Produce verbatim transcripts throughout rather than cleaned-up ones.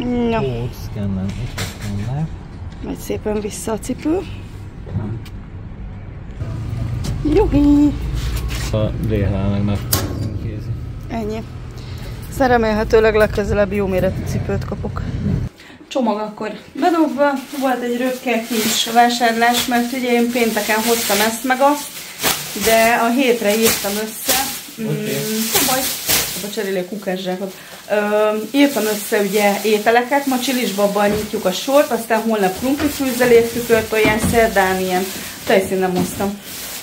Ja. Ó, szkennen, itt a szkenner. Megy szépen vissza a cipő. Juhi! Szóval délnál meg megkézi. Ennyi. Aztán remélhetőleg legközelebb jó méretű cipőt kapok. Csomag akkor bedobva, volt egy röpke kis vásárlás, mert ugye én pénteken hoztam ezt meg azt, de a hétre írtam össze. Okay. Mm, baj, a cserélő kukászságot. Írtam össze ugye ételeket, ma csilisbabban nyitjuk a sort, aztán holnap krumplifűzelét, tükörtojás, szerdán ilyen tejszín nem hoztam.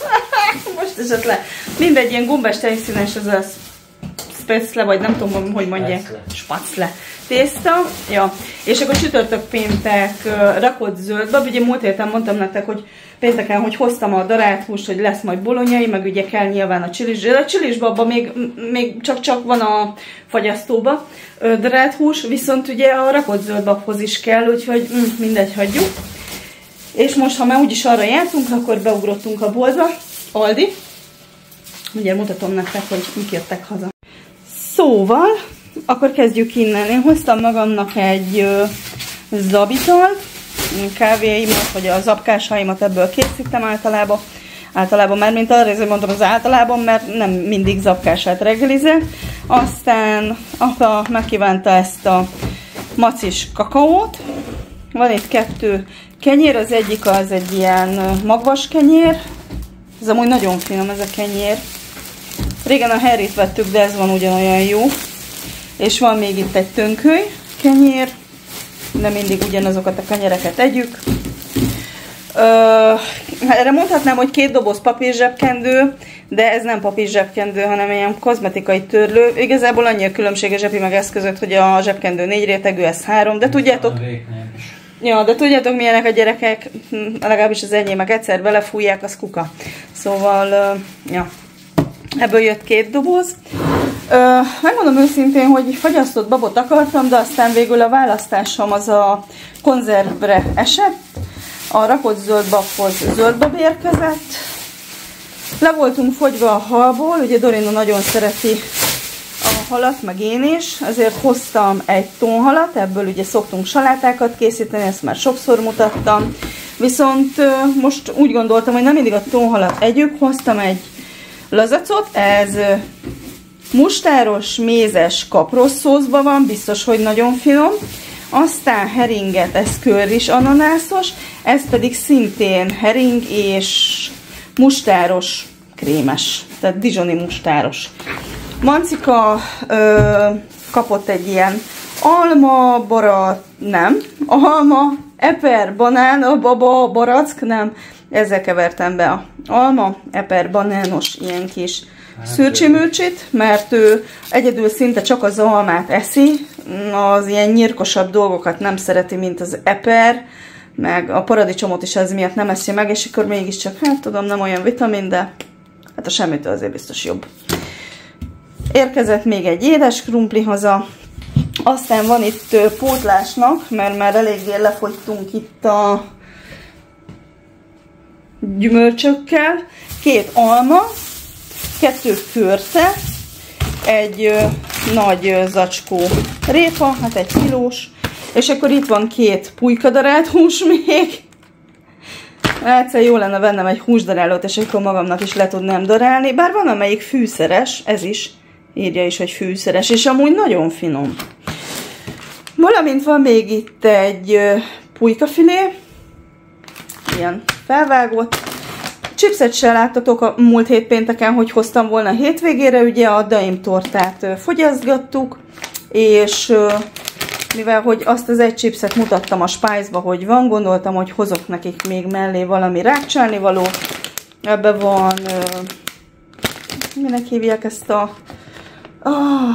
Most esett le. Mindegy, ilyen gombás tejszínes, az a specle, vagy nem tudom, hogy mondják. Spacle. Tészta. Ja. És akkor csütörtök péntek uh, rakott zöldbab. Ugye múlt héten mondtam nektek, hogy pénteken, hogy hoztam a darált húst, hogy lesz majd bolonyai, meg ugye kell nyilván a csilis. De a csilisbabban még, még csak-csak van a fagyasztóba uh, darált hús, viszont ugye a rakott zöldbabhoz is kell, úgyhogy mm, mindegy, hagyjuk. És most, ha már úgyis arra jártunk, akkor beugrottunk a boltba. Aldi. Ugye mutatom nektek, hogy mik jöttek haza. Szóval, akkor kezdjük innen. Én hoztam magamnak egy ö, zabitalt, kávéimat, vagy a zapkásaimat ebből készítem általában. Általában már, mint arra mondtam, az általában, mert nem mindig zapkását reggelizek. Aztán apa megkívánta ezt a macis kakaót. Van itt kettő kenyér, az egyik az egy ilyen magvas kenyér. Ez amúgy nagyon finom ez a kenyér. Régen a Harryt vettük, de ez van ugyanolyan jó. És van még itt egy tönköly kenyér. De mindig ugyanazokat a kenyereket együk. Ö, erre mondhatnám, hogy két doboz papírzsebkendő, de ez nem papírzsebkendő, hanem ilyen kozmetikai törlő. Igazából annyi a különbség a zsepi meg ez között, hogy a zsebkendő négy rétegű, ez három, de tudjátok... Ja, de tudjátok milyenek a gyerekek, legalábbis az enyémek egyszer belefújják, az kuka. Szóval, uh, ja, ebből jött két doboz. Uh, megmondom őszintén, hogy fagyasztott babot akartam, de aztán végül a választásom az a konzervre esett. A rakott zöldbabhoz zöldbab érkezett. Le voltunk fogyva a halból, ugye Dorina nagyon szereti a halat, meg én is, ezért hoztam egy tonhalat, ebből ugye szoktunk salátákat készíteni, ezt már sokszor mutattam. Viszont most úgy gondoltam, hogy nem mindig a tonhalat együk, hoztam egy lazacot, ez mustáros, mézes kaprosszószban van, biztos, hogy nagyon finom. Aztán heringet, ez körris ananászos, ez pedig szintén hering és mustáros krémes, tehát dijoni mustáros. Mancika ö, kapott egy ilyen alma, bara, nem, alma, eper, banán, a baba, barack, nem, ezzel kevertem be a alma, eper, banános ilyen kis szürcsiműcsit, mert ő egyedül szinte csak az almát eszi, az ilyen nyírkosabb dolgokat nem szereti, mint az eper, meg a paradicsomot is ez miatt nem eszi meg, és akkor mégiscsak, hát tudom, nem olyan vitamin, de hát a semmitől azért biztos jobb. Érkezett még egy édes krumpli haza, aztán van itt pótlásnak, mert már eléggé lefogytunk itt a gyümölcsökkel, két alma, kettő körte, egy ö, nagy ö, zacskó répa, hát egy kilós, és akkor itt van két pulykadarált hús még. Egyszer jó lenne vennem egy húsdarálót, és akkor magamnak is le tudnám darálni, bár van amelyik fűszeres, ez is, írja is, hogy fűszeres, és amúgy nagyon finom. Valamint van még itt egy ö, pulykafilé, ilyen felvágott. Chipset se láttatok a múlt hét pénteken, hogy hoztam volna a hétvégére, ugye a daim tortát fogyasztgattuk, és mivel hogy azt az egy chipset mutattam a Spice-ba, hogy van, gondoltam, hogy hozok nekik még mellé valami rákcsálni való. Ebben van, minek hívják ezt a oh,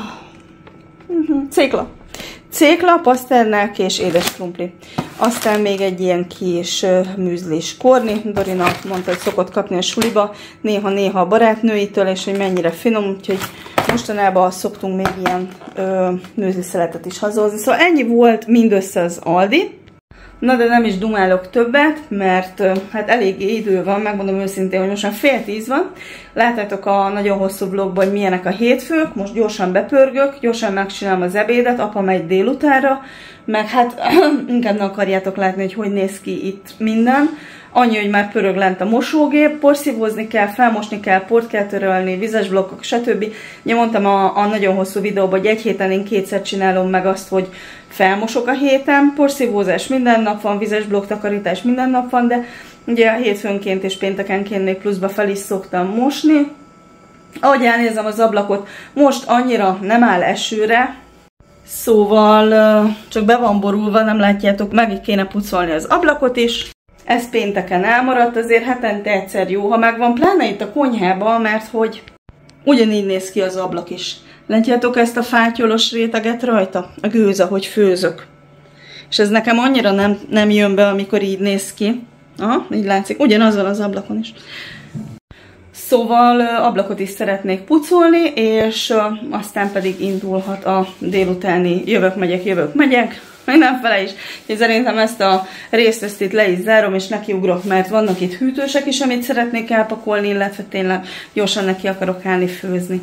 cékla. Cékla, paszternák és édes krumpli. Aztán még egy ilyen kis műzlis korni. Dorina mondta, hogy szokott kapni a suliba, néha-néha a barátnőitől, és hogy mennyire finom, úgyhogy mostanában szoktunk még ilyen műzliszeletet is hazahozni. Szóval ennyi volt mindössze az Aldi. Na de nem is dumálok többet, mert hát eléggé idő van, megmondom őszintén, hogy most már fél tíz van. Látjátok a nagyon hosszú vlogban, hogy milyenek a hétfők, most gyorsan bepörgök, gyorsan megcsinálom az ebédet, apa megy délutánra, meg hát inkább ne akarjátok látni, hogy hogy néz ki itt minden. Annyi, hogy már pörög lent a mosógép, porszívózni kell, felmosni kell, port kell törölni, vizes blokkok, stb. Ugye mondtam a, a nagyon hosszú videóban, hogy egy héten én kétszer csinálom meg azt, hogy felmosok a héten, porszívózás minden nap van, vizes blokk takarítás minden nap van, de ugye hétfőnként és péntekenként még pluszba fel is szoktam mosni. Ahogy elnézem az ablakot, most annyira nem áll esőre, szóval csak be van borulva, nem látjátok, meg kéne pucolni az ablakot is. Ez pénteken elmaradt, azért hetente egyszer jó, ha megvan, pláne itt a konyhában, mert hogy ugyanígy néz ki az ablak is. Látjátok ezt a fátyolos réteget rajta? A gőz, ahogy főzök. És ez nekem annyira nem, nem jön be, amikor így néz ki. Aha, így látszik, ugyanazon az ablakon is. Szóval ablakot is szeretnék pucolni, és aztán pedig indulhat a délutáni jövök, megyek, jövök, megyek. Mindenfele is. Én szerintem ezt a részt ezt itt le is zárom, és nekiugrok, mert vannak itt hűtősek is, amit szeretnék elpakolni, illetve tényleg gyorsan neki akarok állni főzni.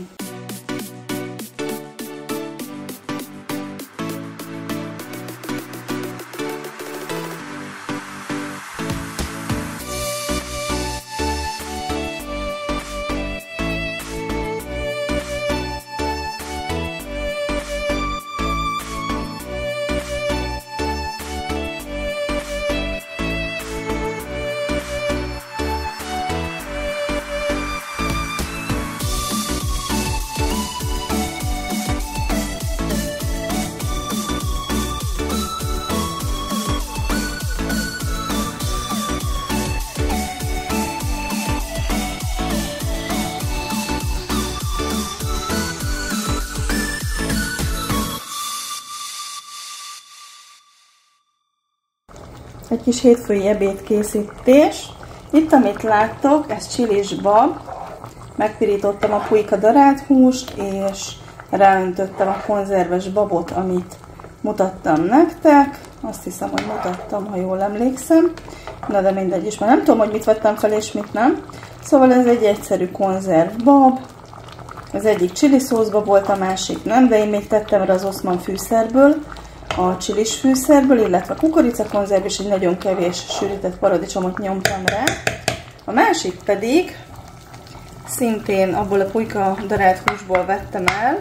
Egy kis hétfői ebédkészítés. Itt, amit láttok, ez csilis bab. Megpirítottam a pulyka darált húst, és ráöntöttem a konzerves babot, amit mutattam nektek. Azt hiszem, hogy mutattam, ha jól emlékszem. Na de mindegy is, mert nem tudom, hogy mit vettem fel és mit nem. Szóval ez egy egyszerű konzerv bab. Az egyik chili szószba volt, a másik nem, de én még tettem rá az Oszman fűszerből, a csilis fűszerből, illetve kukoricakonzerv, és egy nagyon kevés sűrített paradicsomot nyomtam rá. A másik pedig szintén abból a pulyka darált húsból vettem el,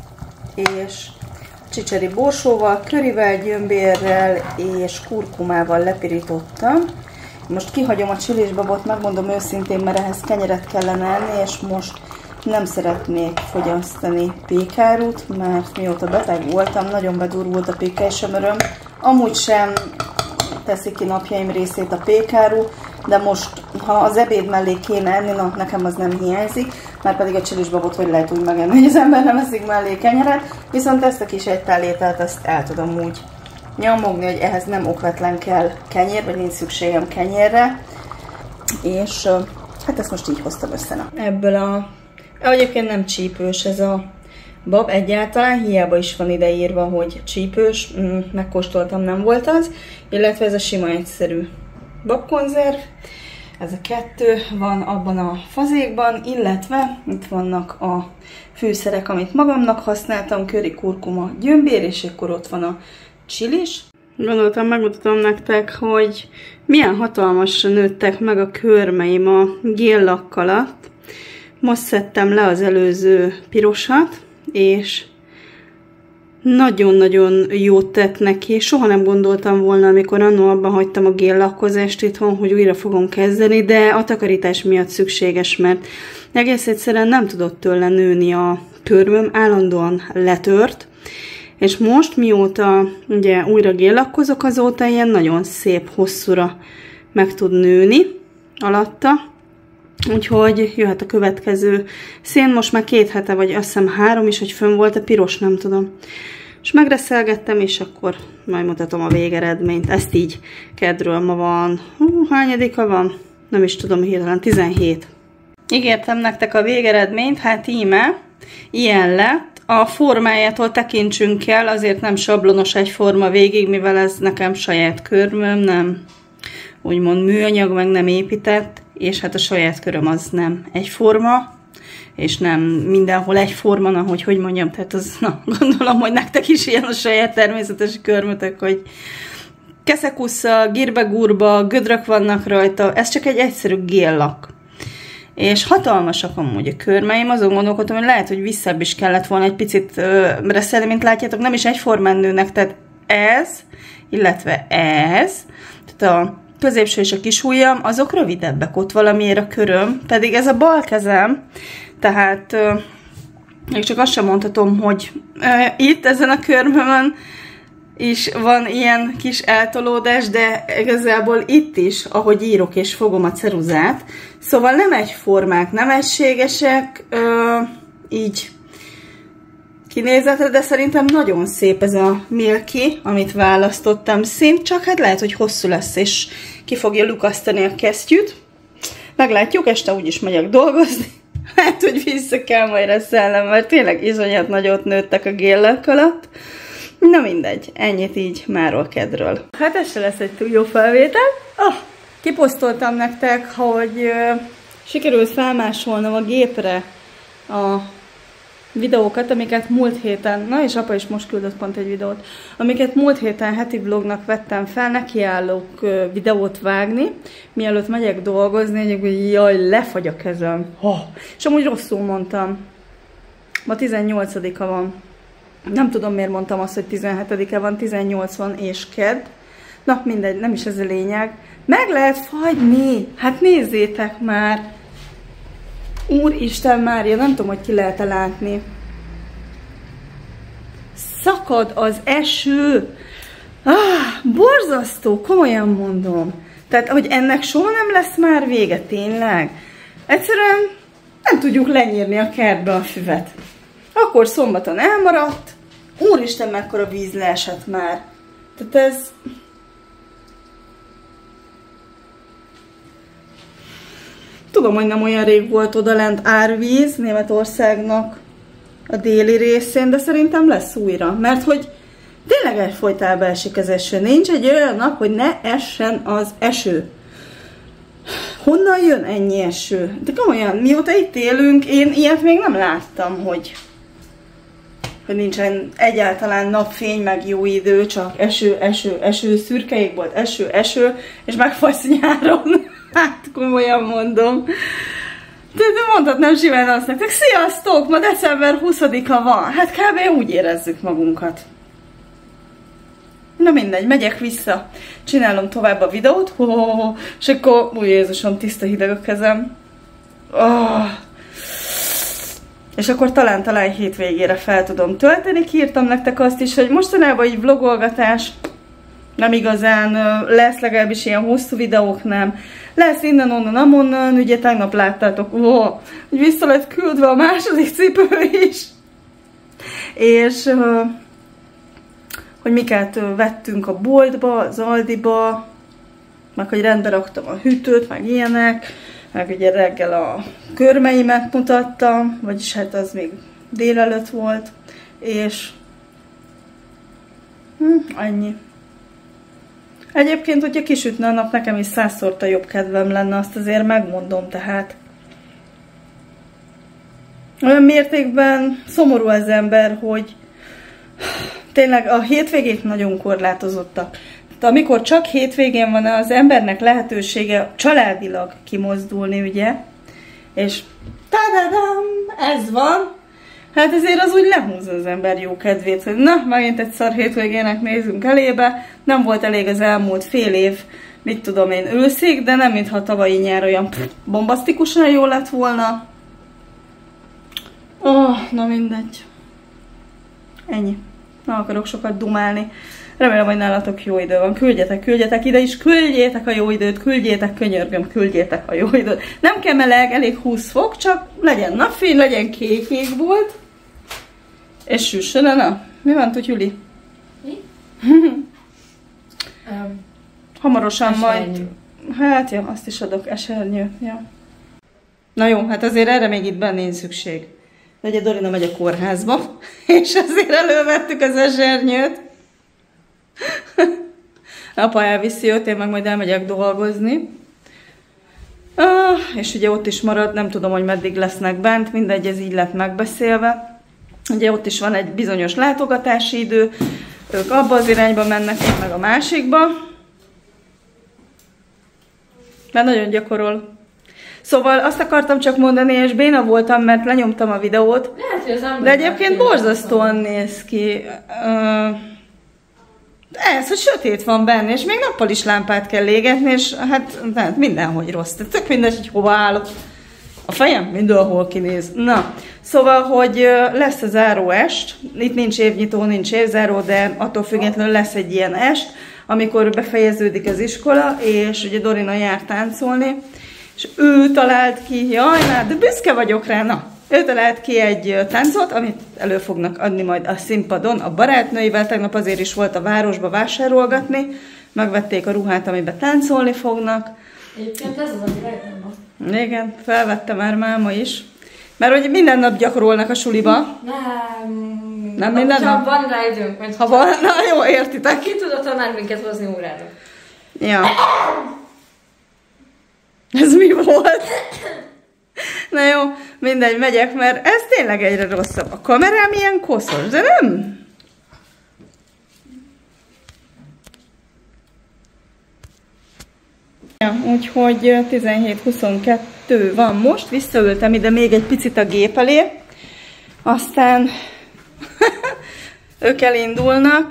és csicseri borsóval, körivel, gyömbérrel és kurkumával lepirítottam. Most kihagyom a csilis babot, megmondom őszintén, mert ehhez kenyeret kellene enni, és most nem szeretnék fogyasztani pékárút, mert mióta beteg voltam, nagyon bedurvult a pékelysömöröm. Amúgy sem teszi ki napjaim részét a pékáru, de most, ha az ebéd mellé kéne enni, na, nekem az nem hiányzik, már pedig a csilisbabot hogy lehet úgy megenni, hogy az ember nem eszik mellé kenyeret, viszont ezt a kis egytálételt, ezt el tudom úgy nyomogni, hogy ehhez nem okvetlen kell kenyér, vagy nincs szükségem kenyérre, és hát ezt most így hoztam össze. Na. Ebből a Egyébként nem csípős ez a bab egyáltalán, hiába is van ide írva, hogy csípős, megkóstoltam, nem volt az, illetve ez a sima egyszerű babkonzerv, ez a kettő van abban a fazékban, illetve itt vannak a fűszerek, amit magamnak használtam, köri, kurkuma, gyömbér, és akkor ott van a csilis. Gondoltam, megmutatom nektek, hogy milyen hatalmasra nőttek meg a körmeim a géllakk alatt. Most szedtem le az előző pirosat, és nagyon-nagyon jót tett neki. Soha nem gondoltam volna, amikor annó abban hagytam a géllakkozást itthon, hogy újra fogom kezdeni, de a takarítás miatt szükséges, mert egész egyszerűen nem tudott tőle nőni a körmöm, állandóan letört, és most mióta ugye újra géllakkozok, azóta ilyen nagyon szép, hosszúra meg tud nőni alatta. Úgyhogy jöhet a következő szén, most már két hete, vagy azt hiszem három is, hogy fönn volt a piros, nem tudom. És megreszelgettem, és akkor majd mutatom a végeredményt. Ezt így kedről ma van, hú, hányadika van? Nem is tudom, hirtelen tizenhét. Ígértem nektek a végeredményt, hát íme, ilyen lett. A formájától tekintsünk el, azért nem sablonos egyforma végig, mivel ez nekem saját körmöm, nem úgymond műanyag, meg nem épített, és hát a saját köröm az nem egyforma, és nem mindenhol egyforma, ahogy hogy mondjam, tehát az, na, gondolom, hogy nektek is ilyen a saját természetes körmötök, hogy keszekusza, girbegurba, gödrök vannak rajta, ez csak egy egyszerű géllak. És hatalmasak amúgy a körmeim, azon gondolkodtam, hogy lehet, hogy visszább is kellett volna egy picit ö, reszelni, mint látjátok, nem is egyformán nőnek, tehát ez, illetve ez, tehát a középső és a kis ujjam, azok rövidebbek ott valamiért a köröm, pedig ez a bal kezem, tehát ö, még csak azt sem mondhatom, hogy ö, itt ezen a körmömön is van ilyen kis eltolódás, de igazából itt is, ahogy írok és fogom a ceruzát, szóval nem egyformák, nem egységesek, ö, így kinézetre, de szerintem nagyon szép ez a Milky, amit választottam szint, csak hát lehet, hogy hosszú lesz, és ki fogja lukasztani a kesztyűt. Meglátjuk, este úgyis megyek dolgozni. Hát, hogy vissza kell majd reszelnem, mert tényleg izonyat nagyot nőttek a géllek alatt. Na mindegy, ennyit így máról kedről. Hát ez se lesz egy túl jó felvétel. Oh, kiposztoltam nektek, hogy uh, sikerült felmásolnom a gépre a videókat, amiket múlt héten, na és apa is most küldött pont egy videót, amiket múlt héten heti vlognak vettem fel, nekiállok uh, videót vágni, mielőtt megyek dolgozni, hogy jaj, lefagy a kezem. Oh. És amúgy rosszul mondtam. Ma tizennyolcadika van. Nem tudom, miért mondtam azt, hogy tizenhetedike van, tizennyolc van és kedd. Na, mindegy, nem is ez a lényeg. Meg lehet fagyni! Hát nézzétek már! Úristen Mária, nem tudom, hogy ki lehet-e látni. Szakad az eső! Ah, borzasztó, komolyan mondom. Tehát, hogy ennek soha nem lesz már vége, tényleg. Egyszerűen nem tudjuk lenyírni a kertbe a füvet. Akkor szombaton elmaradt. Úristen, mekkora víz leesett már. Tehát ez... Tudom, hogy nem olyan rég volt odalent árvíz Németországnak a déli részén, de szerintem lesz újra. Mert hogy tényleg egyfolytában esik az eső. Nincs egy olyan nap, hogy ne essen az eső. Honnan jön ennyi eső? De komolyan, mióta itt élünk, én ilyet még nem láttam, hogy... hogy nincsen egyáltalán napfény, meg jó idő, csak eső, eső, eső, szürke ég volt, eső, eső, és megfagysz nyáron. Hát, komolyan mondom. De, de mondhatnám simán azt nektek, sziasztok, ma december huszadika van. Hát kb. Úgy érezzük magunkat. Na mindegy, megyek vissza, csinálom tovább a videót, oh, és akkor, új Jézusom, tiszta hideg a kezem. Oh. És akkor talán-talán hétvégére fel tudom tölteni. Kiírtam nektek azt is, hogy mostanában így vlogolgatás nem igazán lesz, legalábbis ilyen hosszú videók nem. Lesz innen-onnan, amonnan, ugye tegnap láttátok, oh, hogy vissza lett küldve a második cipő is. És hogy miket vettünk a boltba, az Aldiba, meg hogy rendbe raktam a hűtőt, meg ilyenek. Meg ugye reggel a körmeimet mutattam, vagyis hát az még délelőtt volt, és hm, ennyi. Egyébként, hogyha kisütne a nap, nekem is százszorta jobb kedvem lenne, azt azért megmondom, tehát. Olyan mértékben szomorú az ember, hogy tényleg a hétvégék nagyon korlátozottak. Tehát amikor csak hétvégén van az embernek lehetősége családilag kimozdulni, ugye, és tadadam, ez van, hát ezért az úgy lehúzza az ember jó kedvét, hogy na, megint egy szar hétvégének nézünk elébe, nem volt elég az elmúlt fél év, mit tudom én, őszig, de nem mintha tavalyi nyár olyan bombasztikusan jó lett volna. Oh, na mindegy. Ennyi. Nem akarok sokat dumálni. Remélem, hogy nálatok jó idő van. Küldjetek, küldjetek ide is, küldjétek a jó időt, küldjétek, könyörgöm, küldjétek a jó időt. Nem kell meleg, elég húsz fok, csak legyen napfény, legyen kék ég volt. És süssön, na? Mi van, tud, Juli? Mi? um, Hamarosan esernyő. Majd... Hát jó, azt is adok, esernyő. Ja. Na jó, hát azért erre még itt benne nincs szükség. De ugye Dorina megy a kórházba, és azért elővettük az esernyőt. Apa elviszi őt, én meg majd elmegyek dolgozni. Uh, és ugye ott is marad, nem tudom, hogy meddig lesznek bent, mindegy, ez így lett megbeszélve. Ugye ott is van egy bizonyos látogatási idő, ők abba az irányba mennek, én meg a másikba. Mert nagyon gyakorol. Szóval azt akartam csak mondani, és béna voltam, mert lenyomtam a videót. Lehet, de egyébként borzasztóan néz ki. Uh, ez, hogy sötét van benne, és még nappal is lámpát kell égetni, és hát, hát mindenhogy rossz. Tehát tök mindegy, hogy hova állok. A fejem mindenhol kinéz. Na, szóval, hogy lesz a záró est. Itt nincs évnyitó, nincs évzáró, de attól függetlenül lesz egy ilyen est, amikor befejeződik az iskola, és ugye Dorina jár táncolni, és ő talált ki, jaj, na, de büszke vagyok rá, na, ő talált ki egy táncot, amit elő fognak adni majd a színpadon a barátnőivel, tegnap azért is volt a városba vásárolgatni, megvették a ruhát, amiben táncolni fognak. Egyébként ez az, ami rajtam van. Igen, felvette már máma is. Mert hogy minden nap gyakorolnak a suliba. Nem. Nem minden nap? Ha van rá időnk, mert ha van, na jó, értitek. Ki tud a tanár minket hozni órára? Ja. Ez mi volt? Na jó, mindegy, megyek, mert ez tényleg egyre rosszabb. A kamerám ilyen koszos, de nem? Ja, úgyhogy tizenhét huszonkettő van most, visszaültem ide még egy picit a gép elé, aztán ők elindulnak,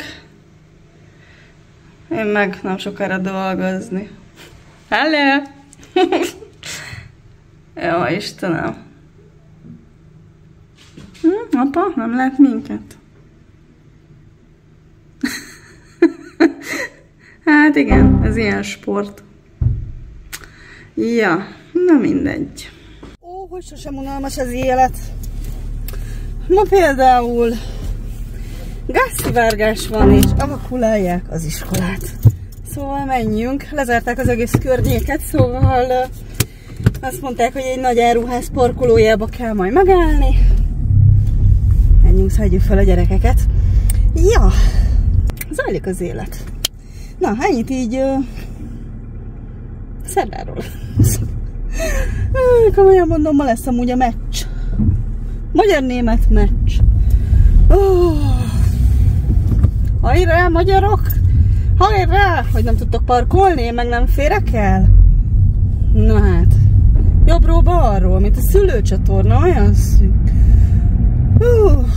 én meg nem sokára dolgozni. Hello! Jó, Istenem! Hm, apa, nem lát minket? Hát igen, ez ilyen sport. Ja, na mindegy. Ó, hogy sosem unalmas az élet. Ma például gázszivárgás van, és evakuálják az iskolát. Szóval menjünk. Lezárták az egész környéket, szóval azt mondták, hogy egy nagy áruház parkolójába kell majd megállni. Menjünk, szedjük fel a gyerekeket. Ja, zajlik az élet. Na, ennyit így uh, szerdáról. Komolyan mondom, ma lesz amúgy a meccs. Magyar-német meccs. Oh. Hajrá, magyarok! Hajrá! Hogy nem tudtok parkolni, én meg nem férek el? Na hát, jobbról balról, mint a szülőcsatorna, olyan szűk. Uh.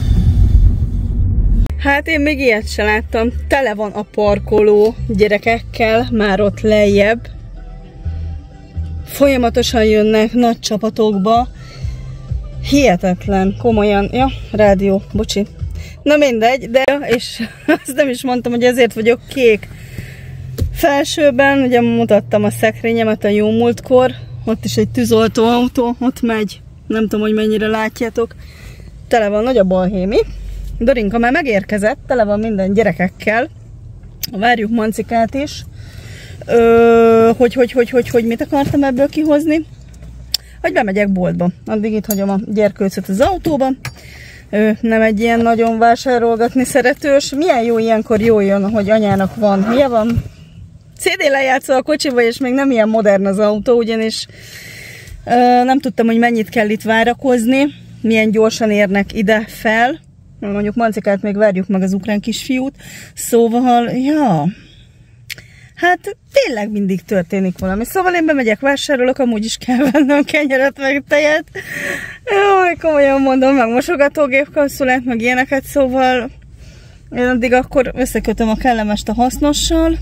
Hát én még ilyet se láttam. Tele van a parkoló gyerekekkel, már ott lejjebb. Folyamatosan jönnek nagy csapatokba. Hihetetlen, komolyan. Ja, rádió, bocsi. Na mindegy, de és azt nem is mondtam, hogy ezért vagyok kék felsőben. Ugye mutattam a szekrényemet a jó múltkor. Ott is egy tűzoltóautó, ott megy. Nem tudom, hogy mennyire látjátok. Tele van nagy a balhémi. Dorinka már megérkezett, tele van minden gyerekekkel. Várjuk Mancikát is. Ö, hogy, hogy, hogy, hogy, hogy mit akartam ebből kihozni? Hogy bemegyek boltba. Addig itt hagyom a gyerkőcöt az autóba. Ő nem egy ilyen nagyon vásárolgatni szeretős. Milyen jó ilyenkor jól jön, hogy anyának van. Milyen van? cé dé lejátszó a kocsiba, és még nem ilyen modern az autó, ugyanis ö, nem tudtam, hogy mennyit kell itt várakozni. Milyen gyorsan érnek ide fel. Mondjuk Mancikát még várjuk meg, az ukrán kisfiút. Szóval, ja... Hát tényleg mindig történik valami. Szóval én bemegyek, vásárolok, amúgy is kell vennem kenyeret, meg tejet. Jaj, komolyan mondom, meg mosogatógép kapszulát, meg ilyeneket, szóval én addig akkor összekötöm a kellemest a hasznossal.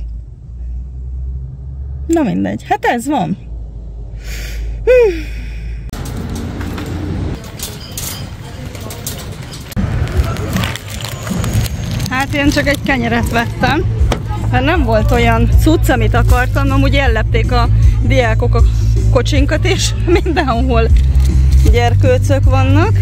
Na mindegy, hát ez van. Hm. Hát én csak egy kenyeret vettem. Hát nem volt olyan cucc, amit akartam, amúgy ellepték a diákok a kocsinkat, és mindenhol gyerkőcök vannak.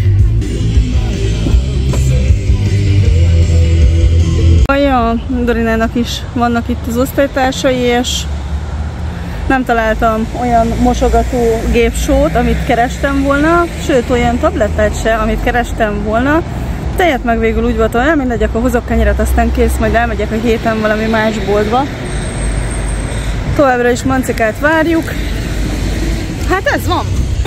Ja, Dorinának is vannak itt az osztálytársai, és nem találtam olyan mosogató gépsót, amit kerestem volna, sőt olyan tablettát se, amit kerestem volna. Tejet meg végül úgy voltam, hogy mindegy, akkor hozok kenyeret, aztán kész, majd elmegyek a héten valami más boltba. Továbbra is Mancikát várjuk. Hát ez van.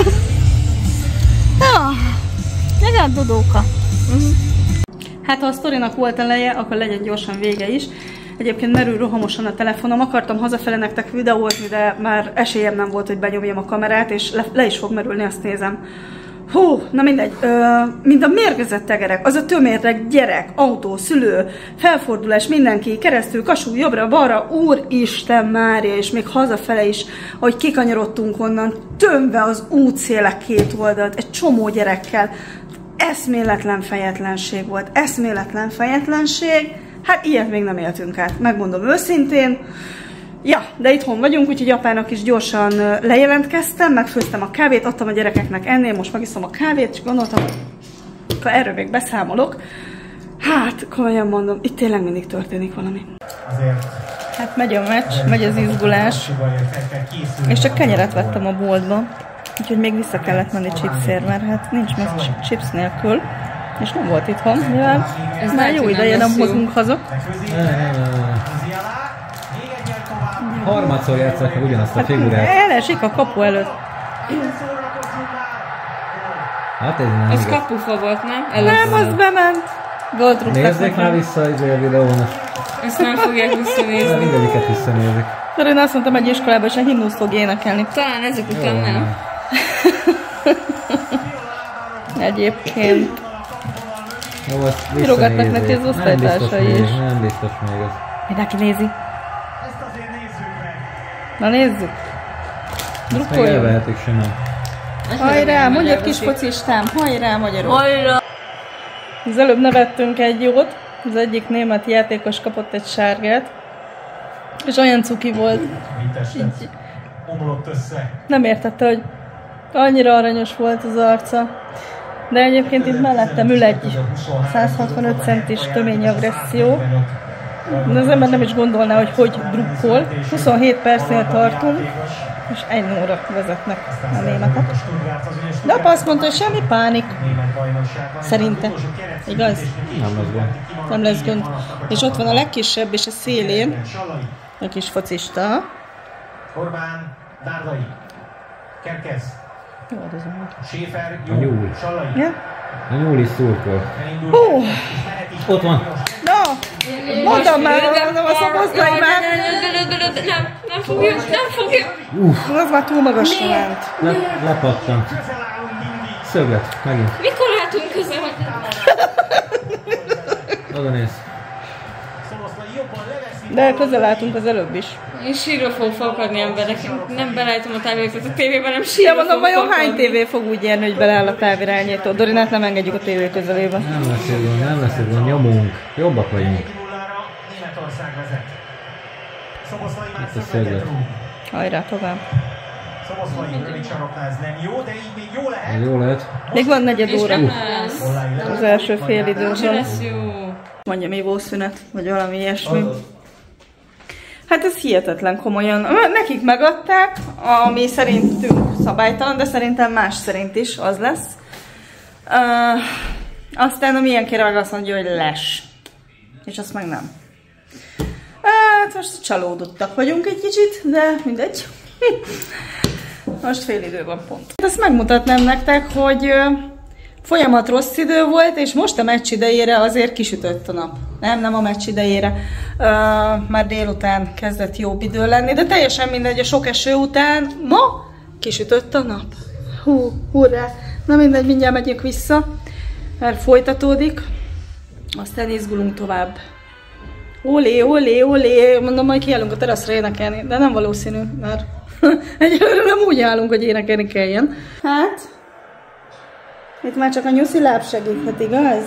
Ja, legalább dodóka. Uh-huh. Hát ha a sztorinak volt eleje, akkor legyen gyorsan vége is. Egyébként merül rohamosan a telefonom, akartam hazafele nektek videózni, de már esélyem nem volt, hogy benyomjam a kamerát, és le, le is fog merülni, azt nézem. Hú, na mindegy, ö, mint a mérgezett tegerek, az a tömérreg, gyerek, autó, szülő, felfordulás, mindenki, keresztül, kasú, jobbra, balra, Úristen Mária, és még hazafele is, ahogy kikanyarodtunk onnan, tömve az útszélek két oldalt, egy csomó gyerekkel. Eszméletlen fejetlenség volt, eszméletlen fejetlenség, hát ilyet még nem éltünk át, megmondom őszintén. Ja, de itthon vagyunk, úgyhogy apának is gyorsan lejelentkeztem, megfőztem a kávét, adtam a gyerekeknek ennél, most megiszom a kávét, és gondoltam, akkor erről még beszámolok. Hát, komolyan mondom, itt tényleg mindig történik valami. Hát megy a meccs, megy az izgulás, és csak kenyeret vettem a boltba, úgyhogy még vissza kellett menni chipsért, mert hát nincs meg chips nélkül, és nem volt itthon, mivel ez már jó ideje nem hozunk haza. Harmadszor játszák meg ugyanazt a figurát. Elesik a kapu előtt. Hát ez nem Ez igaz. kapufa volt, nem? Nem, az bement. Gold rúgtak Nézzék már vissza a videón. Ezt nem fogják visszanézni. Mindegyiket visszanézik. De én azt mondtam, egy iskolában sem himnuszt fog énekelni. Talán ezek után nem. Egyébként. Jó, azt Írogatnak neki visszanézzék. az osztálytársai is. Nem biztos még ez. Mindenki nézi. Na nézzük. Ezt meg Drukkoljon. elvehetik simán. Hajrá, mondjad kis focistám, hajrá magyarok. Hajrá! Az előbb nevettünk egy jót, az egyik német játékos kapott egy sárgát, és olyan cuki volt. Így nem értette, hogy annyira aranyos volt az arca. De egyébként itt mellettem ül egy száz hatvanöt centis tömény agresszió. De az ember nem is gondolná, hogy hogy drukkol. huszonhét percnél tartunk, és egy óra vezetnek a németek. De apa azt mondta, hogy semmi pánik. Szerinte. Igaz? Nem lesz gond. Nem lesz gond. És ott van a legkisebb és a szélén a kis focista. Orbán, Dárdai, Kerkez, Jó, az van. Schäfer, A nyúl. Sallai. Ja? A nyúl is szurkol. Hú! Ott van. Na! Mondom már, mondom a szoboszlai már! Nem, nem fogjuk, nem fogjuk. Az már túl magasra ment. Le, lepattant. Szöget, megint. Mikor látunk közel? Oda néz. De közel álltunk az előbb is. Én sírva fogok fakadni, emberek. Nem belállítom a távirányítót a tévében, nem Ja, sírva mondom, fogok vajon hány fakadni. tévé fog úgy érni, hogy beleáll a távirányító? Dorinát nem engedjük a tévé közelébe. Nem lesz jó gond, nem lesz jó gond. Nyomunk. Jobbak vagyunk. Németország vezet. Szoboszlai már Itt a szöveget szöget. rúg. Hajrá, tovább. Szoboszlai rövid saroknál ez nem jó, de így még jó lehet. Ez jó lehet. Még van negyed És óra. nem lesz. Ollai le- Az első fél Se időben. lesz jó. Mondjam, évószünet, vagy valami ilyesmi. Hát ez hihetetlen komolyan. Nekik megadták, ami szerintünk szabálytalan, de szerintem más szerint is az lesz. Uh, aztán a milyen kérve meg azt mondja, hogy les. És azt meg nem. Hát most csalódottak vagyunk egy kicsit, de mindegy. Most fél idő van pont. Ezt megmutatnám nektek, hogy uh, folyamat rossz idő volt, és most a meccs idejére azért kisütött a nap. Nem, nem a meccs idejére. Uh, már délután kezdett jobb idő lenni, de teljesen mindegy, a sok eső után ma kisütött a nap. Hú, hurrá! Na mindegy, mindjárt megyünk vissza, mert folytatódik. Aztán izgulunk tovább. Olé, olé, olé! Mondom, majd kiállunk a teraszra énekelni, de nem valószínű, mert egyelőre nem úgy állunk, hogy énekelni kelljen. Hát, itt már csak a nyuszi láb segíthet, igaz?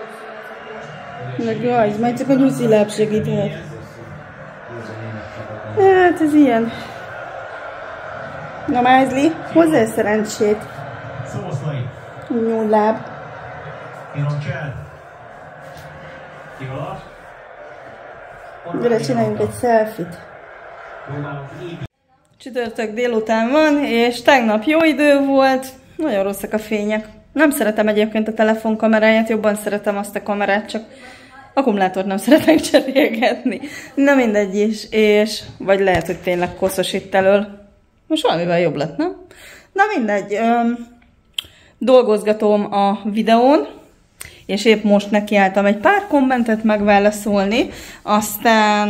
Igaz, majd csak a nyuszi láb segíthet. Hát ez ilyen. Na Mázli, hozzá szerencsét. Szoboszlai. Nyúl láb. Ironcsel. Kivalak. Gyere, csináljunk egy selfit. Próbálunk így. Csütörtök délután van, és tegnap jó idő volt. Nagyon rosszak a fények. Nem szeretem egyébként a telefonkameráját, jobban szeretem azt a kamerát, csak akkumulátort nem szeretek cserélgetni. Na mindegy is, és vagy lehet, hogy tényleg koszos itt elől. Most valamivel jobb lett, nem? Na mindegy, öm, dolgozgatom a videón, és épp most nekiálltam egy pár kommentet megválaszolni, aztán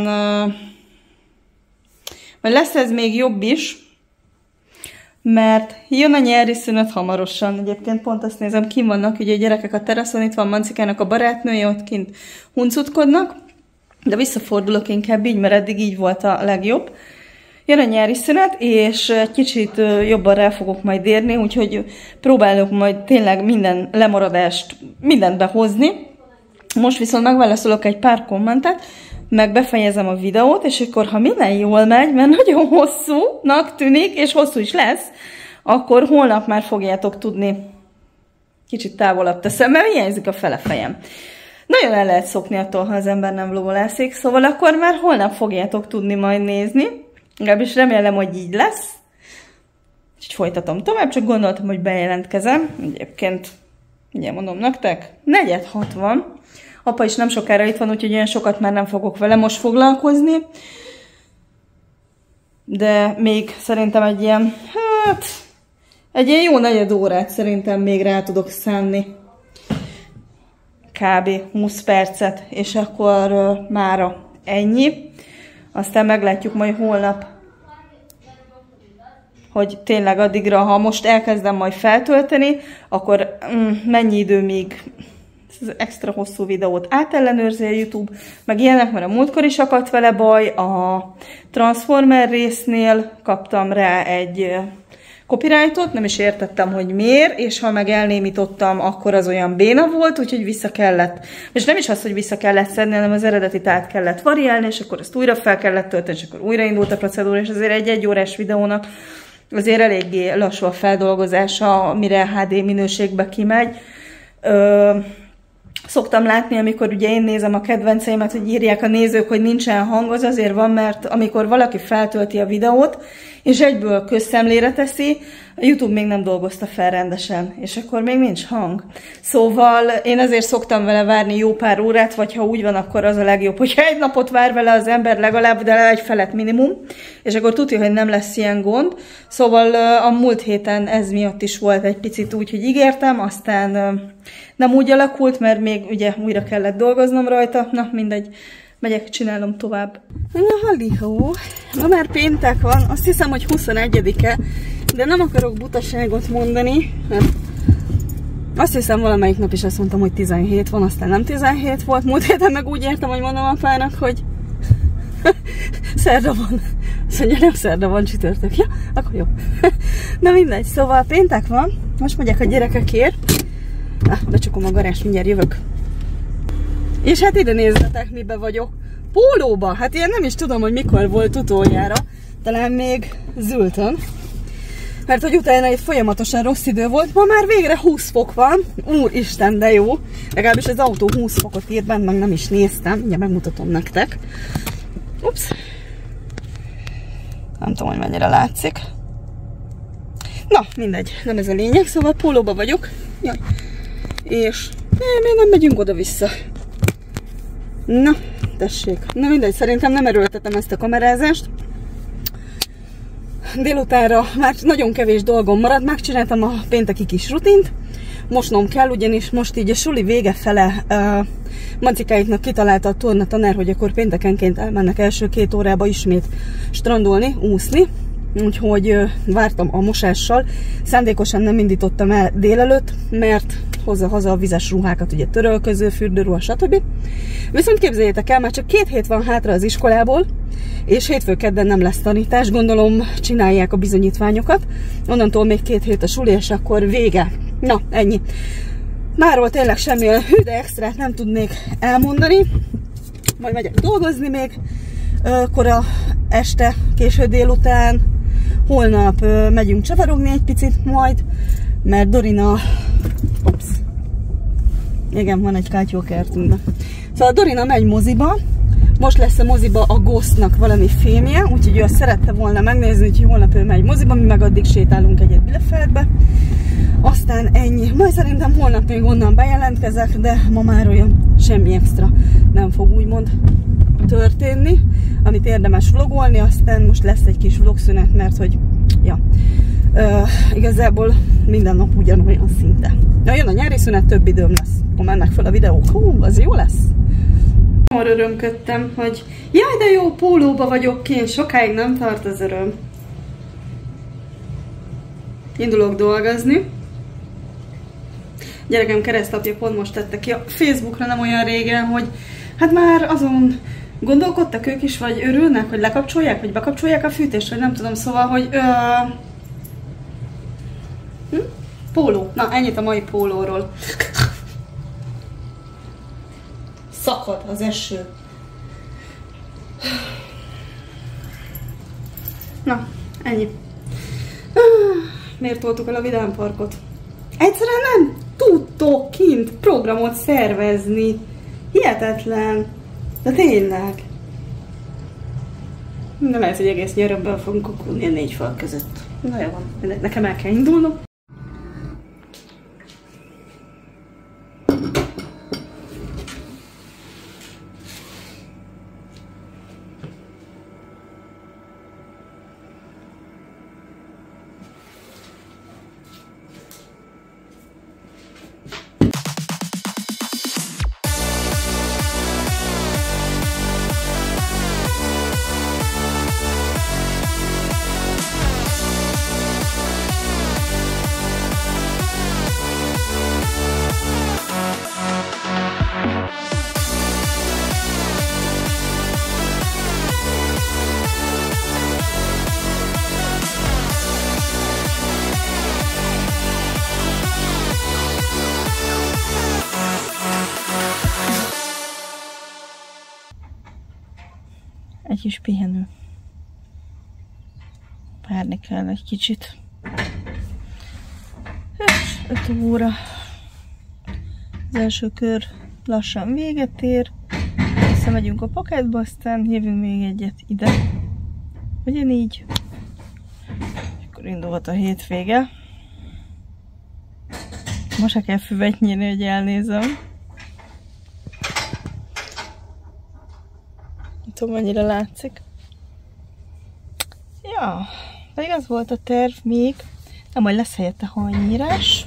majd lesz ez még jobb is, mert jön a nyári szünet hamarosan. Egyébként pont azt nézem, kim vannak ugye a gyerekek a teraszon, itt van Mancikának a barátnője, ott kint huncutkodnak, de visszafordulok inkább így, mert eddig így volt a legjobb. Jön a nyári szünet, és egy kicsit jobban rá fogok majd érni, úgyhogy próbálok majd tényleg minden lemaradást, mindent behozni. Most viszont megválaszolok egy pár kommentet, meg befejezem a videót, és akkor, ha minden jól megy, mert nagyon hosszúnak tűnik, és hosszú is lesz, akkor holnap már fogjátok tudni. Kicsit távolabb teszem, mert hiányzik a fele fejem. Nagyon el lehet szokni attól, ha az ember nem vlogolászik, szóval akkor már holnap fogjátok tudni majd nézni. Legalábbis remélem, hogy így lesz. Úgyhogy folytatom tovább, csak gondoltam, hogy bejelentkezem. Egyébként, ugye mondom nektek, negyed hat van. Apa is nem sokára itt van, úgyhogy olyan sokat már nem fogok vele most foglalkozni. De még szerintem egy ilyen, hát, egy ilyen jó negyed órát szerintem még rá tudok szánni. Kb. húsz percet, és akkor uh, mára ennyi. Aztán meglátjuk majd holnap, hogy tényleg addigra, ha most elkezdem majd feltölteni, akkor mm, mennyi idő még az extra hosszú videót átellenőrzi a YouTube, meg ilyenek, mert a múltkor is akadt vele baj, a Transformer résznél kaptam rá egy copyrightot, nem is értettem, hogy miért, és ha meg elnémítottam, akkor az olyan béna volt, úgyhogy vissza kellett, és nem is az, hogy vissza kellett szedni, hanem az eredetit át kellett variálni, és akkor azt újra fel kellett tölteni, és akkor újraindult a procedúra, és azért egy egy órás videónak azért eléggé lassú a feldolgozása, mire há dé minőségbe kimegy. Ö, Szoktam látni, amikor ugye én nézem a kedvenceimet, hogy írják a nézők, hogy nincsen hang, az azért van, mert amikor valaki feltölti a videót, és egyből közszemlére teszi, a YouTube még nem dolgozta fel rendesen, és akkor még nincs hang. Szóval én azért szoktam vele várni jó pár órát, vagy ha úgy van, akkor az a legjobb, hogyha egy napot vár vele az ember legalább, de egy felet minimum, és akkor tudja, hogy nem lesz ilyen gond. Szóval a múlt héten ez miatt is volt egy picit úgy, hogy ígértem, aztán nem úgy alakult, mert még ugye újra kellett dolgoznom rajta, na mindegy. Megyek, csinálom tovább. Na, hallihó, ma már péntek van, azt hiszem, hogy huszonegyedike, de nem akarok butaságot mondani, mert azt hiszem, valamelyik nap is azt mondtam, hogy tizenhét van, aztán nem tizenhét volt. Múlt héten meg úgy értem, hogy mondom apának, hogy szerda van. Azt mondja, nem szerda van, csütörtök. Ja, akkor jó. Na mindegy, szóval péntek van, most megyek a gyerekekért. Ah, becsukom a garást, mindjárt jövök. És hát ide nézzetek, mibe vagyok. Pólóba, hát ilyen nem is tudom, hogy mikor volt utoljára. Talán még zültön. Mert hogy utána itt folyamatosan rossz idő volt, ma már végre húsz fok van. Úristen, de jó. Legalábbis az autó húsz fokot írt bent, meg nem is néztem. Ugye megmutatom nektek. Ups. Nem tudom, hogy mennyire látszik. Na, mindegy, nem ez a lényeg, szóval pólóba vagyok. Jaj. És miért nem megyünk oda-vissza? Na, tessék. Na mindegy, szerintem nem erőltetem ezt a kamerázást. Délutánra már nagyon kevés dolgom marad, megcsináltam a pénteki kis rutint. Mosnom kell, ugyanis most így a suli vége fele uh, Mancikáiknak kitalálta a torna tanár, hogy akkor péntekenként elmennek első két órába ismét strandolni, úszni. Úgyhogy uh, vártam a mosással. Szándékosan nem indítottam el délelőtt, mert hozza haza a vizes ruhákat, ugye törölköző, fürdőruha, stb. Viszont képzeljétek el, már csak két hét van hátra az iskolából, és hétfő-kedden nem lesz tanítás, gondolom csinálják a bizonyítványokat. Onnantól még két hét a suli, és akkor vége. Na, ennyi. Máról tényleg semmilyen hű, de extrát nem tudnék elmondani. Majd megyek dolgozni még kora este, késő délután. Holnap megyünk csavarogni egy picit majd, mert Dorina... Ups. Igen, van egy kátyókertünkben. Szóval Dorina megy moziba. Most lesz a moziba a Ghostnak valami filmje, úgyhogy ő azt szerette volna megnézni, úgyhogy holnap ő megy moziba, mi meg addig sétálunk egyet Bielefeldbe. Aztán ennyi. Majd szerintem holnap még onnan bejelentkezek, de ma már olyan semmi extra nem fog úgymond történni, amit érdemes vlogolni. Aztán most lesz egy kis vlogszünet, mert hogy ja, Uh, igazából minden nap ugyanolyan szinte. Na, jön a nyári szünet, több időm lesz. Akkor mennek fel a videók. Hú, az jó lesz. Arra örömködtem, hogy jaj, de jó, pólóba vagyok kint, sokáig nem tart az öröm. Indulok dolgozni. Gyerekem keresztapja pont most tette ki a Facebookra nem olyan régen, hogy hát már azon gondolkodtak ők is, vagy örülnek, hogy lekapcsolják, vagy bekapcsolják a fűtést, vagy nem tudom, szóval, hogy ö... hm? Póló. Na, ennyit a mai pólóról. Szakad az eső. Na, ennyi. Miért toltuk el a vidámparkot? Egyszerűen nem tudtok kint programot szervezni. Hihetetlen. De tényleg. De lehet, hogy egész nyarabban fogunk kukulni a négy fal között. Na jó van, nekem el kell indulnom. Egy kis pihenő. Várni kell egy kicsit. És öt óra. Az első kör lassan véget ér. Visszamegyünk a paketba, aztán jövünk még egyet ide. Ugyanígy. És akkor indulhat a hétvége. Most se kell füvet nyírni, hogy elnézem. Nem tudom, mennyire látszik. Ja, pedig az volt a terv még. Nem, majd lesz helyette hajnyírás.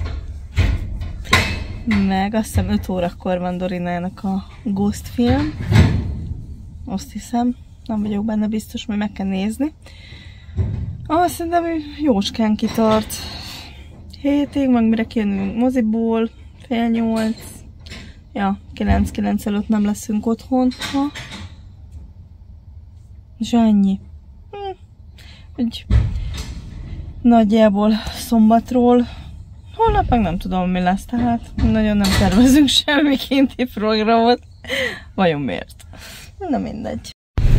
Meg azt hiszem öt órakor van Dorinának a Ghost film. Azt hiszem. Nem vagyok benne biztos, majd meg kell nézni. Azt szerintem jóskán kitart. Hétig, meg mire kijönünk moziból. Fél nyolc. Ja, kilenc-kilenc előtt nem leszünk otthon. Ha. És ennyi. Hm. Úgy nagyjából szombatról. Holnap meg nem tudom, mi lesz, tehát nagyon nem tervezünk semmi kinti programot. Vajon miért? Na mindegy.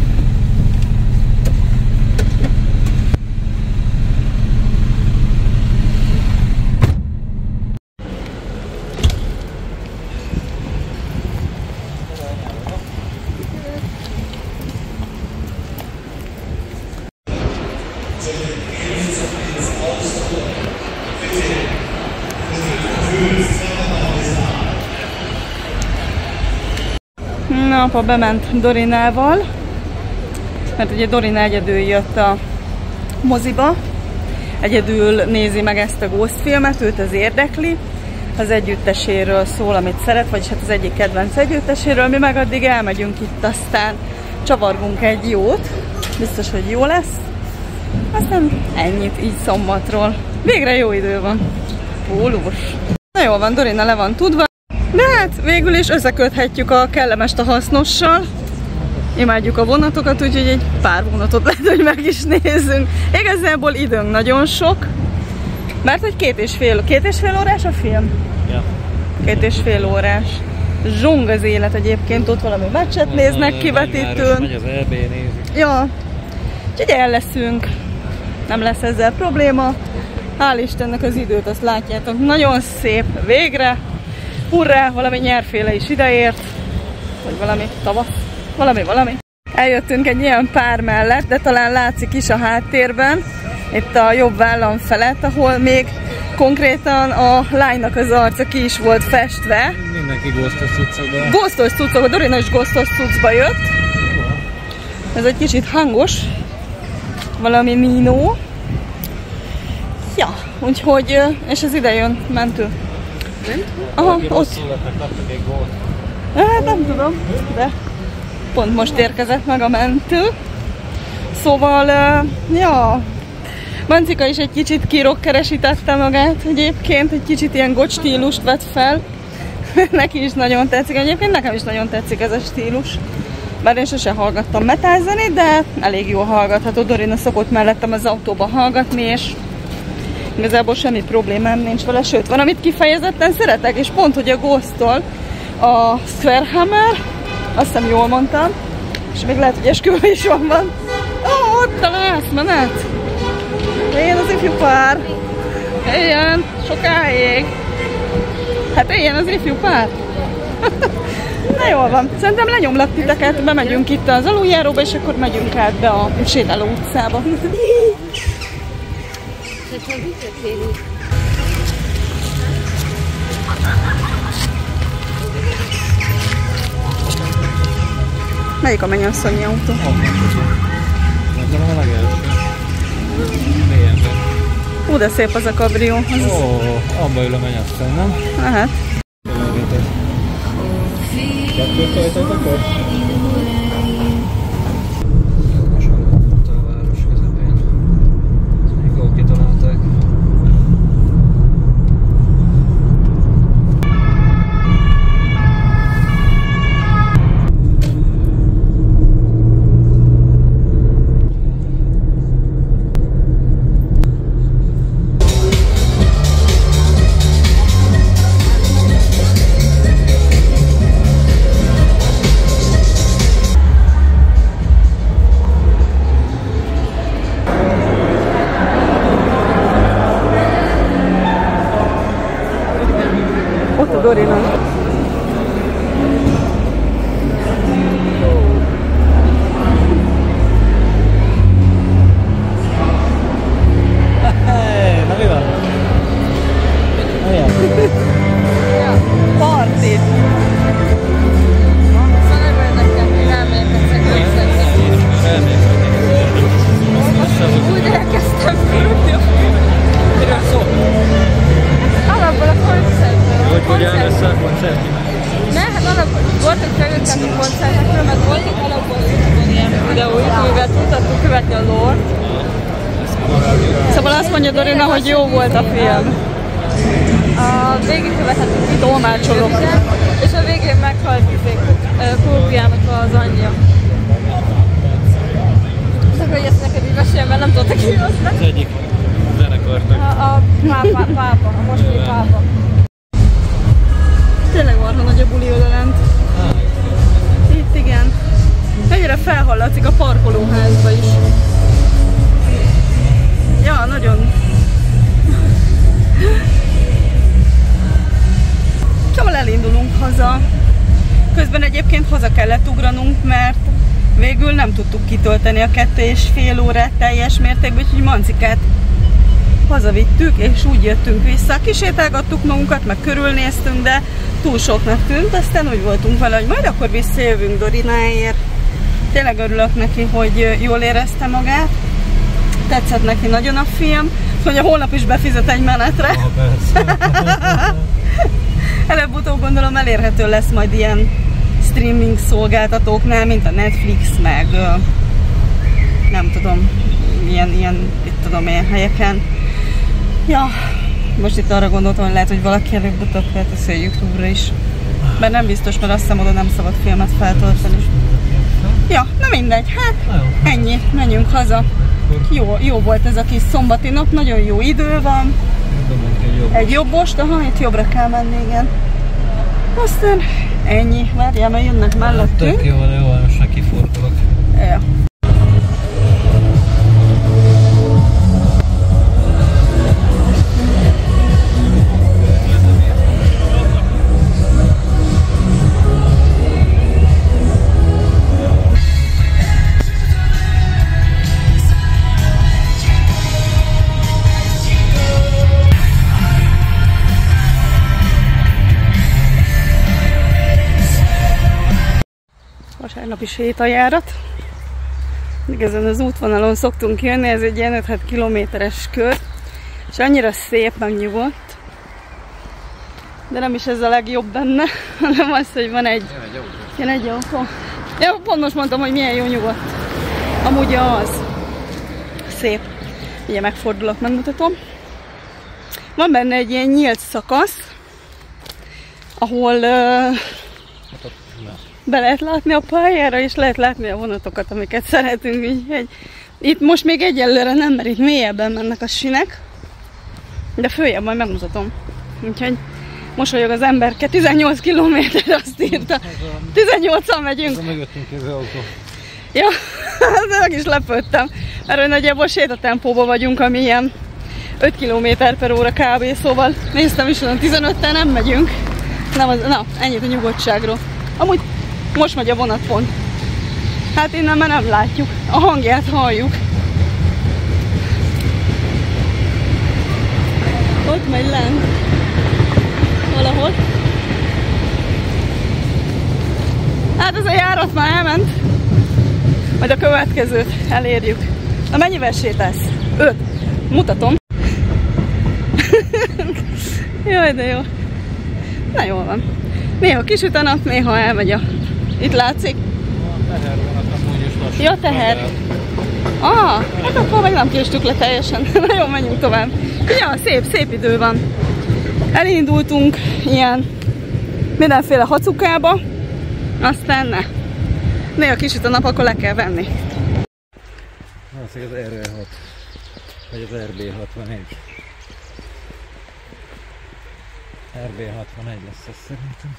Na, apa bement Dorinával, mert ugye Dorina egyedül jött a moziba, egyedül nézi meg ezt a Ghost filmet, őt az érdekli, az együtteséről szól, amit szeret, vagyis hát az egyik kedvenc együtteséről, mi meg addig elmegyünk itt, aztán csavargunk egy jót, biztos, hogy jó lesz, aztán ennyit így szombatról. Végre jó idő van, pólós. Na jól van, Dorina le van tudva. De hát végül is összeköthetjük a kellemest a hasznossal. Imádjuk a vonatokat, úgyhogy egy pár vonatot lehet, hogy meg is nézzünk. Igazából időnk nagyon sok, mert hogy két és fél, két és fél órás a film? Ja. Két és fél órás. Zsong az élet egyébként, ott valami meccset néznek kivetítőn. Megy az é bé, nézik. Ja, úgyhogy el leszünk. Nem lesz ezzel probléma. Hál' Istennek az időt, azt látjátok, nagyon szép, végre. Hurrá, valami nyerféle is ideért, vagy valami tavasz, valami, valami. Eljöttünk egy ilyen pár mellett, de talán látszik is a háttérben, itt a jobb vállam felett, ahol még konkrétan a lánynak az arca ki is volt festve. Mindenki ghostos cuccokban. Ghostos cuccokban, Dorina is ghostos cuccba jött. Ez egy kicsit hangos, valami Mino. Ja, úgyhogy, és ez ide jön, mentő. Aha, ott. Hát nem tudom, de pont most érkezett meg a mentő. Szóval, ja, Mancika is egy kicsit kirokkeresítette magát egyébként, egy kicsit ilyen gocs stílust vett fel. Neki is nagyon tetszik, egyébként nekem is nagyon tetszik ez a stílus. Bár én sose hallgattam metal zenét, de elég jól hallgatható. Dorina szokott mellettem az autóba hallgatni, és igazából semmi problémám nincs vele, sőt, van, amit kifejezetten szeretek, és pont, hogy a Ghost-tól a Squarehammer, azt hiszem jól mondtam, és még lehet, hogy esküvő is van van. Ó, ott a lászmenet! Éljen az ifjú pár! Éljen sokáig! Hát éljen az ifjú pár! Na jól van, szerintem lenyomlak titeket, bemegyünk itt az aluljáróba, és akkor megyünk át be a sétáló utcába. Melyik a mennyasszonyi autó? Nekem a legelső. Mélyenben. Ú, de szép az a kabrió. Ó, abba ül a mennyasszony, nem? Lehet. Kettőt ajtatok? Hasonló a város közepén. Ezt még jól kitalálták. Dorina. Hey, na mi van? Milyen? Parti! Szóval nem érdekel, hogy elmegyek a szegénységre. Én is már elmegyek. Úgy elkezdtem fölülni. Miről szól? Alapból a koncertről. Hogy hogy áll össze a koncertjén? Ne, hát alapból voltak felültek a koncertekről, mert voltak alapból ilyen videóik, amivel tudtattuk követni a lore. Szóval azt mondja Dorina, hogy jó volt a film. A végig követhetünk Tolmácsolok. és a végén meghalt Kulpiának az anyja. Csak hogy ezt neked így meséljem, mert nem tudtak ki aztán. Az egyik zenekarnak. A, a pápa, pápa, a mostani pápa. Tényleg marha nagy a buli odalent. Itt igen. Egyre felhallatszik a parkolóházba is. Ja, nagyon. Szóval elindulunk haza. Közben egyébként haza kellett ugranunk, mert végül nem tudtuk kitölteni a kettő és fél órát teljes mértékben, úgyhogy Mancikát hazavittük, és úgy jöttünk vissza. Kisétálgattuk magunkat, meg körülnéztünk, de túl soknak tűnt, aztán úgy voltunk vele, hogy majd akkor visszajövünk Dorináért. Tényleg örülök neki, hogy jól érezte magát. Tetszett neki nagyon a film, hogy a holnap is befizet egy menetre. Ah, persze. Előbb-utóbb gondolom elérhető lesz majd ilyen streaming szolgáltatóknál, mint a Netflix, meg nem tudom, ilyen, ilyen, itt tudom ilyen helyeken. Ja, most itt arra gondoltam, hogy lehet, hogy valaki előbb-utóbb felteszi a YouTube-ra is. Mert nem biztos, mert azt hiszem, oda nem szabad filmet feltölteni. Ja, na mindegy, hát ennyi, menjünk haza. Jó, jó volt ez a kis szombati nap, nagyon jó idő van. Egy jobbost, aha, itt jobbra kell menni, igen. Aztán ennyi, várjál, mert jönnek mellettünk. Tök jó, jó, most már kiforgolok. Ja. Vasárnapi sétajárat. Ezen az útvonalon szoktunk jönni, ez egy ilyen öt-hat kilométeres kör. És annyira szép, meg nyugodt. De nem is ez a legjobb benne, hanem az, hogy van egy... Jön egy autó. Jön egy autó. Ja, pont most mondtam, hogy milyen jó nyugodt. Amúgy az. Szép. Ugye megfordulok, megmutatom. Van benne egy ilyen nyílt szakasz, ahol uh, be lehet látni a pályára, és lehet látni a vonatokat, amiket szeretünk. Úgyhogy itt most még egyelőre nem, mert itt mélyebben mennek a sinek, de följebb majd megmutatom. Úgyhogy mosolyog az emberke, tizennyolc kilométer, azt írta. tizennyolcan megyünk. Ez a mögöttünk jövő autó. Ja, de meg is lepődtem, mert nagyjából sétatempóban vagyunk, ami ilyen öt kilométer per óra kb. Szóval néztem is, hogy tizenöttel nem megyünk. Nem az, na, ennyit a nyugodtságról. Amúgy most megy a vonat pont. Hát innen már nem látjuk, a hangját halljuk. Ott megy lent. Valahol. Hát ez a járat már elment. Majd a következőt elérjük. Na mennyivel sétálsz? öt. Mutatom. Jaj, de jó. Na jól van. Néha kisüt a nap, néha elmegy a... Itt látszik? A teher vonat amúgy is lassan. Ja, teher. Ah, hát akkor meg nem késtük le teljesen. Na jó, menjünk tovább. Ja, szép, szép idő van. Elindultunk ilyen mindenféle hacukába, aztán ne. Néha kisüt a nap, akkor le kell venni. Az er er hat, vagy az er bé hatvanegy. er bé hatvanegy lesz ez szerintem.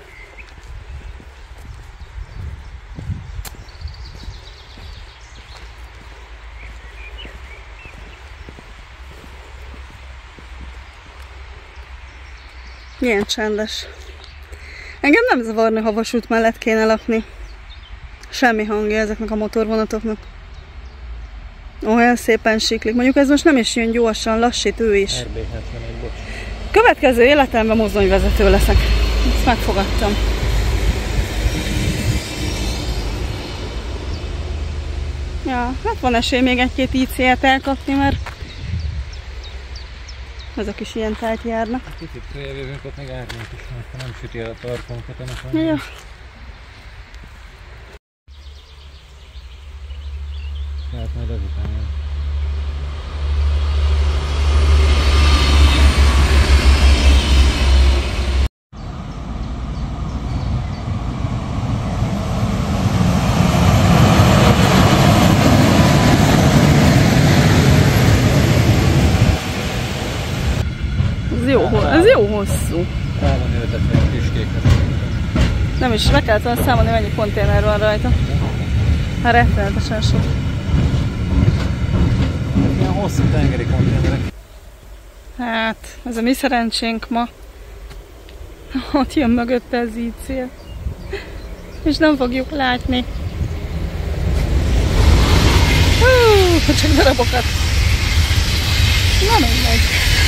Milyen csendes. Engem nem zavarni, ha vasút mellett kéne lakni. Semmi hangja ezeknek a motorvonatoknak. Olyan szépen siklik. Mondjuk ez most nem is jön gyorsan, lassít ő is. er bé hetvenegy, bocs. Következő életemben mozdonyvezető leszek. Ezt megfogadtam. Ja, hát van esély még egy-két í cé é-t elkapni, mert azok is ilyen tájt járnak. Kicsit följebb jövünk, ott még árnyék is van, ha nem süti a tarkonkat ennek. Ja. Tehát majd ezután jön. Ez jó, ez jó hosszú. Számolni ültetve a kiskéket. Nem is, meg kellett volna számolni, mennyi konténer van rajta. Hát rettenetesen sok. Ilyen hosszú tengeri konténerek. Hát, ez a mi szerencsénk ma. Ott jön mögötte az í cé é. És nem fogjuk látni. Hú, csak darabokat. Na mindegy.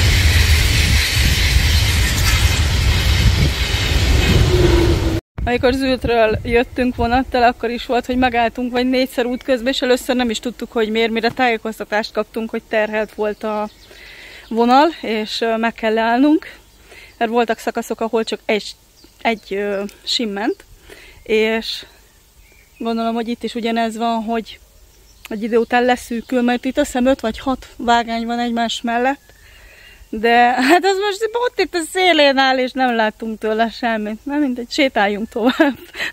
Amikor Zültről jöttünk vonattal, akkor is volt, hogy megálltunk vagy négyszer útközben, és először nem is tudtuk, hogy miért, mire tájékoztatást kaptunk, hogy terhelt volt a vonal, és meg kell leállnunk. Mert voltak szakaszok, ahol csak egy, egy sim ment, és gondolom, hogy itt is ugyanez van, hogy egy idő után leszűkül, mert itt azt hiszem öt vagy hat vágány van egymás mellett, de hát ez most ott itt a szélén áll, és nem láttunk tőle semmit. Nem mindegy, sétáljunk tovább.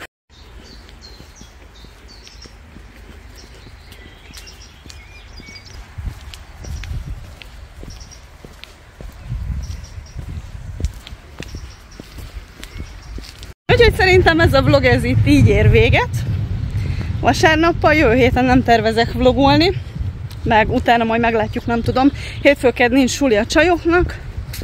Úgyhogy szerintem ez a vlog ez itt így ér véget. Vasárnappal, jövő héten nem tervezek vlogolni, meg utána majd meglátjuk, nem tudom. Hétfőked nincs suli a csajoknak.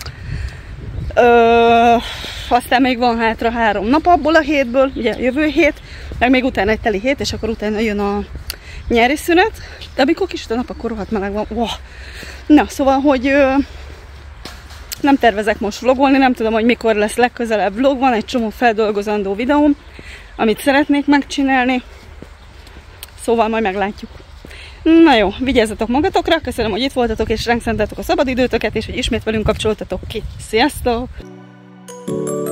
Ö, aztán még van hátra három nap abból a hétből, ugye jövő hét, meg még utána egy teli hét, és akkor utána jön a nyári szünet. De amikor kisüt a nap, akkor rohadt meleg van. Wow. Na, szóval, hogy ö, nem tervezek most vlogolni, nem tudom, hogy mikor lesz legközelebb vlog, van egy csomó feldolgozandó videóm, amit szeretnék megcsinálni. Szóval majd meglátjuk. Na jó, vigyázzatok magatokra, köszönöm, hogy itt voltatok és ránk szenteltek a szabadidőtöket, és hogy ismét velünk kapcsoltatok ki. Sziasztok!